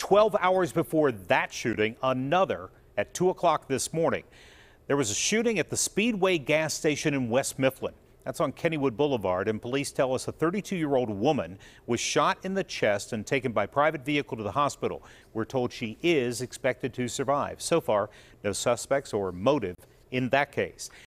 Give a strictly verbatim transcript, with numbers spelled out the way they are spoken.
twelve hours before that shooting, another at two o'clock this morning. There was a shooting at the Speedway gas station in West Mifflin. That's on Kennywood Boulevard, and police tell us a thirty-two-year-old woman was shot in the chest and taken by private vehicle to the hospital. We're told she is expected to survive. So far, no suspects or motive in that case.